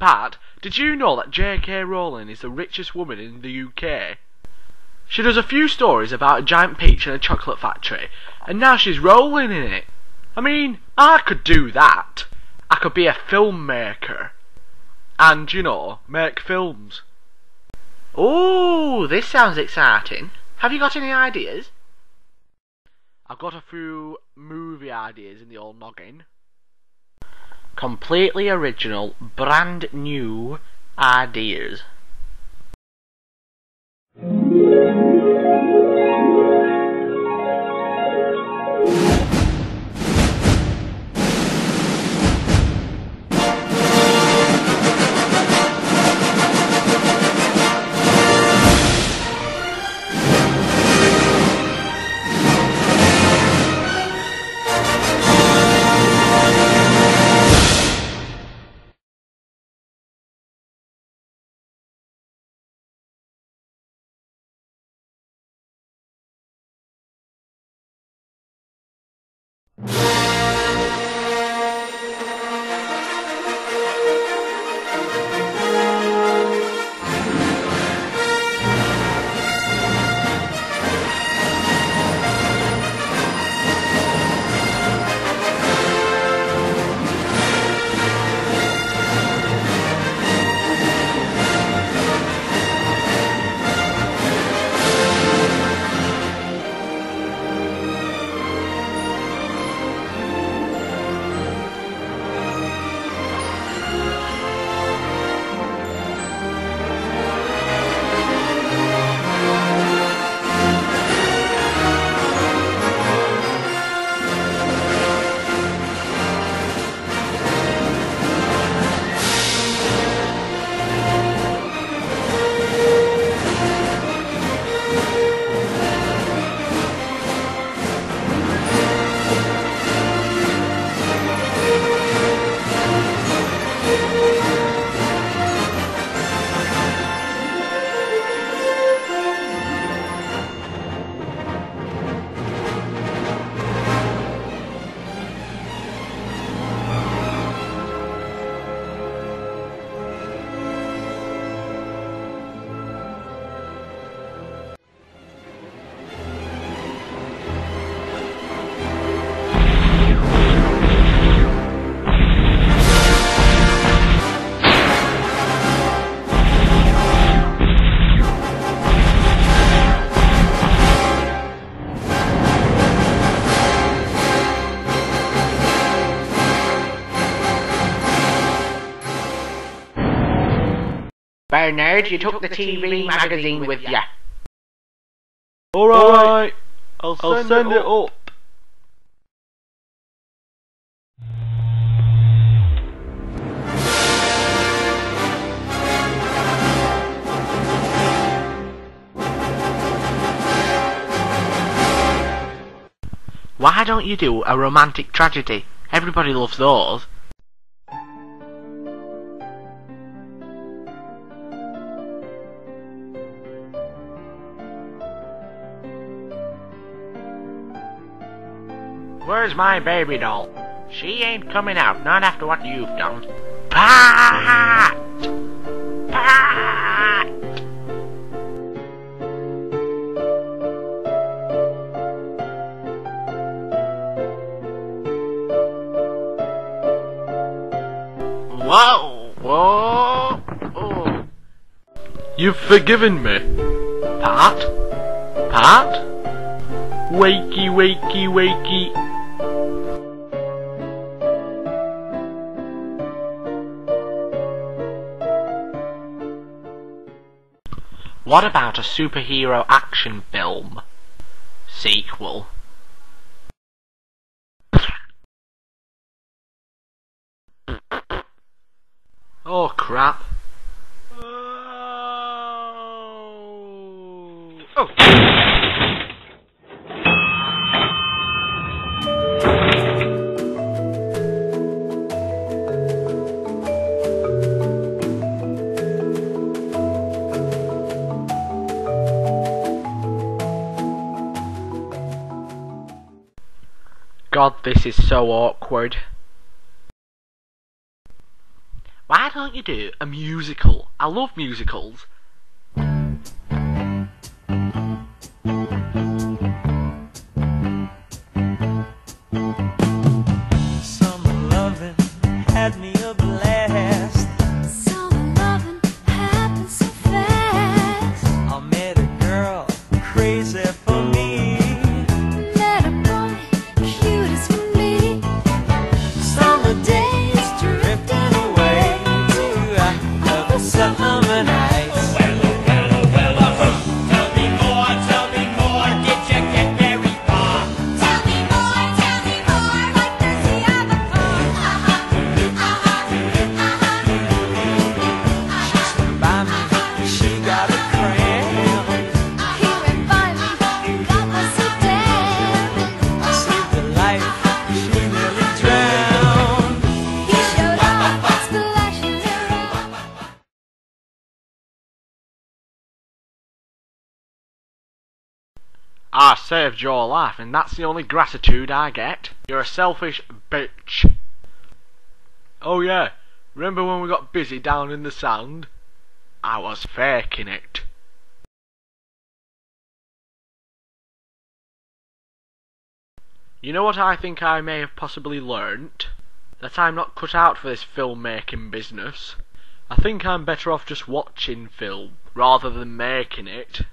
Pat, did you know that J.K. Rowling is the richest woman in the UK? She does a few stories about a giant peach in a chocolate factory, and now she's rolling in it. I mean, I could do that. I could be a filmmaker. And, you know, make films. Oh, this sounds exciting. Have you got any ideas? I've got a few movie ideas in the old noggin. Completely original, brand new ideas. Bernard, you took the TV magazine with ya. Alright, I'll send it up. Why don't you do a romantic tragedy? Everybody loves those. Where's my baby doll? She ain't coming out, not after what you've done. Pat! Pat! Whoa! Whoa! Oh. You've forgiven me. Pat? Pat? Wakey, wakey, wakey. What about a superhero action film? Sequel. Oh crap. Oh. God, this is so awkward. Why don't you do a musical? I love musicals. Summer loving had me a blast. Summer loving happened so fast. I met a girl crazy for me. Met a boy cute as can be. Summer days drifting away to other summer nights. Tell me more, like does he have a By me, she got a cramp. He went by me, that was so damn. I saved her life, she nearly drowned. He showed up, splashing around. I saved your life, and that's the only gratitude I get. You're a selfish bitch. Oh yeah, remember when we got busy down in the sand? I was faking it. You know what I think I may have possibly learnt? That I'm not cut out for this filmmaking business. I think I'm better off just watching film, rather than making it.